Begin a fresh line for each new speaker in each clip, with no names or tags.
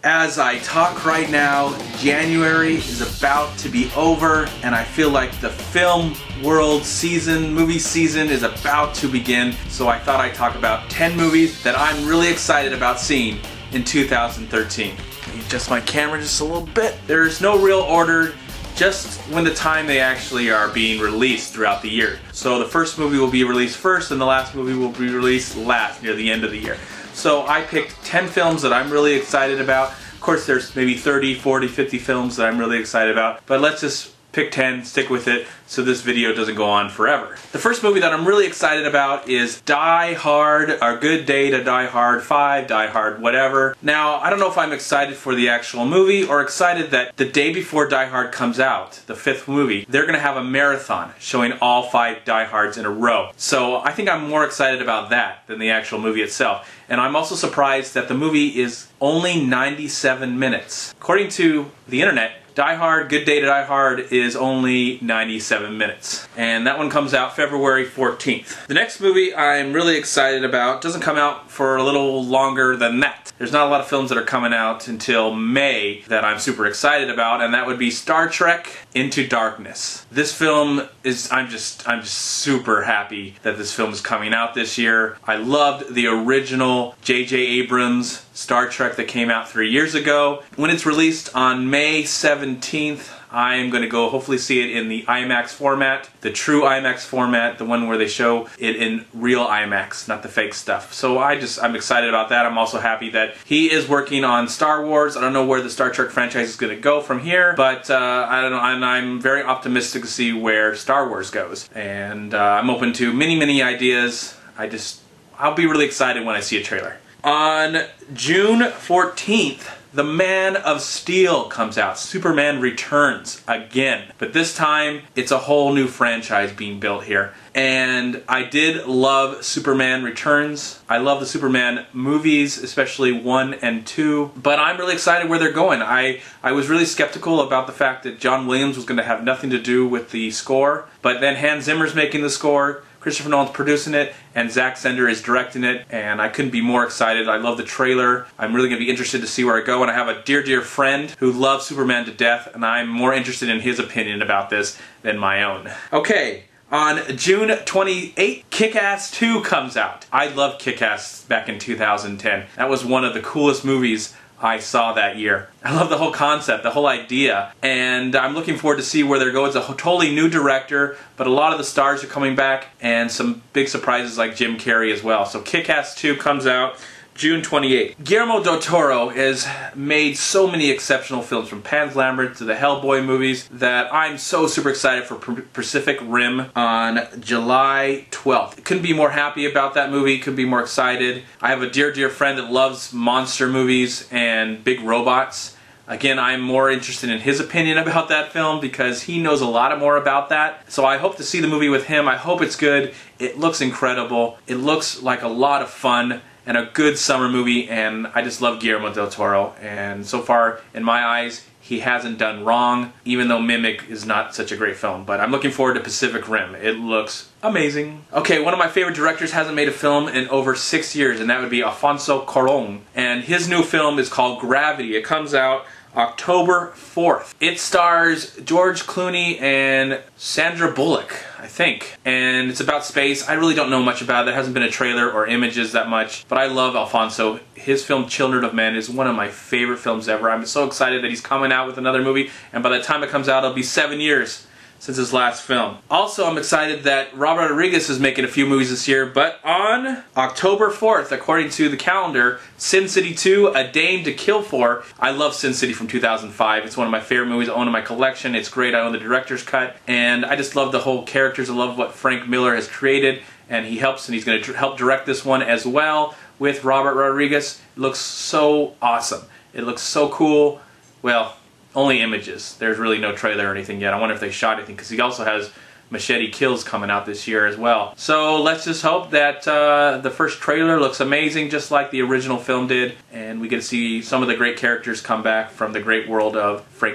As I talk right now, January is about to be over, and I feel like the film world season, movie season is about to begin. So I thought I'd talk about 10 movies that I'm really excited about seeing in 2013. Adjust my camera just a little bit. There's no real order, just when the time they actually are being released throughout the year. So the first movie will be released first, and the last movie will be released last, near the end of the year. So I picked 10 films that I'm really excited about. Of course, there's maybe 30, 40, 50 films that I'm really excited about, but let's just pick 10, stick with it, so this video doesn't go on forever. The first movie that I'm really excited about is Die Hard, A Good Day to Die Hard 5, Die Hard whatever. Now, I don't know if I'm excited for the actual movie or excited that the day before Die Hard comes out, the 5th movie, they're gonna have a marathon showing all 5 Die Hards in a row. So I think I'm more excited about that than the actual movie itself. And I'm also surprised that the movie is only 97 minutes. According to the internet, Die Hard, Good Day to Die Hard is only 97 minutes. And that one comes out February 14th. The next movie I'm really excited about doesn't come out for a little longer than that. There's not a lot of films that are coming out until May that I'm super excited about, and that would be Star Trek Into Darkness. This film is, I'm just super happy that this film is coming out this year. I loved the original J.J. Abrams Star Trek that came out 3 years ago. When it's released on May 17th, I am going to go hopefully see it in the IMAX format, the true IMAX format, the one where they show it in real IMAX, not the fake stuff. So I'm excited about that. I'm also happy that he is working on Star Wars. I don't know where the Star Trek franchise is going to go from here, but I don't know, and I'm very optimistic to see where Star Wars goes. And I'm open to many ideas. I'll be really excited when I see a trailer. On June 14th, The Man of Steel comes out. Superman Returns again. But this time, it's a whole new franchise being built here. And I did love Superman Returns. I love the Superman movies, especially 1 and 2. But I'm really excited where they're going. I was really skeptical about the fact that John Williams was going to have nothing to do with the score. But then Hans Zimmer's making the score. Christopher Nolan's producing it, and Zack Snyder is directing it, and I couldn't be more excited. I love the trailer. I'm really going to be interested to see where I go, and I have a dear friend who loves Superman to death, and I'm more interested in his opinion about this than my own. Okay. On June 28th, Kick-Ass 2 comes out. I loved Kick-Ass back in 2010. That was one of the coolest movies I saw that year. I love the whole concept, the whole idea, and I'm looking forward to see where they're going. It's a totally new director, but a lot of the stars are coming back, and some big surprises like Jim Carrey as well. So Kick-Ass 2 comes out June 28th. Guillermo del Toro has made so many exceptional films, from Pan's Labyrinth to the Hellboy movies, that I'm so super excited for Pacific Rim on July 12th. Couldn't be more happy about that movie, couldn't be more excited. I have a dear friend that loves monster movies and big robots. Again, I'm more interested in his opinion about that film because he knows a lot more about that. So I hope to see the movie with him. I hope it's good. It looks incredible. It looks like a lot of fun and a good summer movie, and I just love Guillermo del Toro. And so far, in my eyes, he hasn't done wrong, even though Mimic is not such a great film. But I'm looking forward to Pacific Rim. It looks amazing. Okay, one of my favorite directors hasn't made a film in over 6 years, and that would be Alfonso Cuarón. And his new film is called Gravity. It comes out October 4th. It stars George Clooney and Sandra Bullock, I think. And it's about space. I really don't know much about it. There hasn't been a trailer or images that much. But I love Alfonso. His film Children of Men is one of my favorite films ever. I'm so excited that he's coming out with another movie. And by the time it comes out, it'll be 7 years since his last film. Also, I'm excited that Robert Rodriguez is making a few movies this year, but on October 4th, according to the calendar, Sin City 2, A Dame to Kill For. I love Sin City from 2005. It's one of my favorite movies. I own it in my collection. It's great. I own the director's cut, and I just love the whole characters. I love what Frank Miller has created, and he helps, and he's going to help direct this one as well with Robert Rodriguez. It looks so awesome. It looks so cool. Well, only images. There's really no trailer or anything yet. I wonder if they shot anything, because he also has Machete Kills coming out this year as well. So let's just hope that the first trailer looks amazing, just like the original film did, and we get to see some of the great characters come back from the great world of Frank Miller.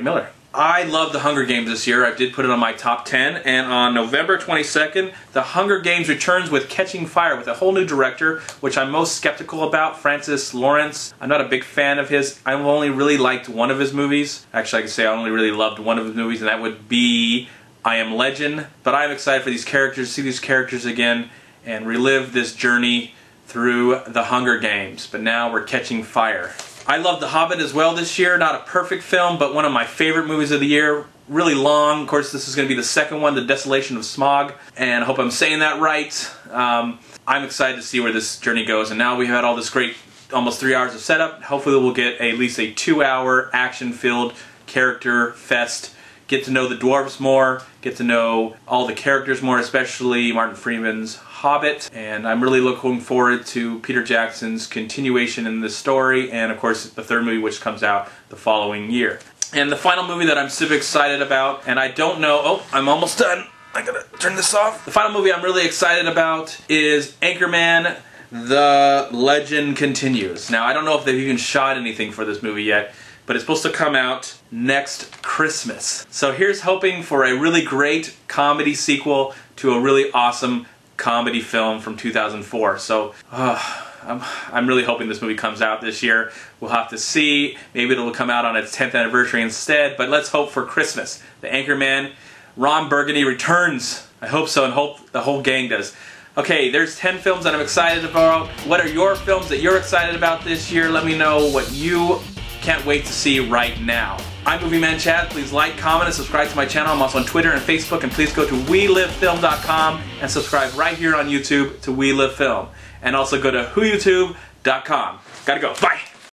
I love The Hunger Games this year. I did put it on my top 10, and on November 22nd, The Hunger Games returns with Catching Fire with a whole new director, which I'm most skeptical about, Francis Lawrence. I'm not a big fan of his. I've only really liked one of his movies. Actually, I can say I only really loved one of his movies, and that would be I Am Legend. But I'm excited for these characters, to see these characters again, and relive this journey through The Hunger Games. But now we're catching fire. I love The Hobbit as well this year. Not a perfect film, but one of my favorite movies of the year. Really long. Of course, this is going to be the second one, The Desolation of Smaug. And I hope I'm saying that right. I'm excited to see where this journey goes. And now we've had all this great, almost 3 hours of setup. Hopefully we'll get at least a 2-hour action-filled character fest. Get to know the dwarves more. Get to know all the characters more, especially Martin Freeman's Hobbit. And I'm really looking forward to Peter Jackson's continuation in this story, and of course the third movie, which comes out the following year. And the final movie that I'm super excited about, and I don't know, oh, I'm almost done. I gotta turn this off. The final movie I'm really excited about is Anchorman: The Legend Continues. Now, I don't know if they've even shot anything for this movie yet, but it's supposed to come out next Christmas. So here's hoping for a really great comedy sequel to a really awesome comedy film from 2004. So I'm really hoping this movie comes out this year. We'll have to see. Maybe it'll come out on its 10th anniversary instead, but let's hope for Christmas. The Anchorman, Ron Burgundy returns. I hope so, and hope the whole gang does. Okay, there's 10 films that I'm excited about. What are your films that you're excited about this year? Let me know what you can't wait to see right now. I'm Movie Man Chad. Please like, comment, and subscribe to my channel. I'm also on Twitter and Facebook, and please go to WeLiveFilm.com and subscribe right here on YouTube to We Live Film. And also go to WhoYouTube.com. Gotta go. Bye!